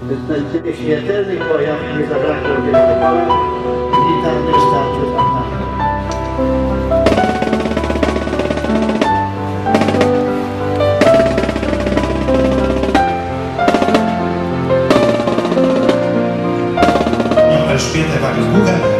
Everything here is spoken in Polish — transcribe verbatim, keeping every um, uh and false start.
Wyznaczenie śmiertelnych bojach nie zabrakło wielu chwały militarnych starciów ataku. Elżbietę Walisz-Buchę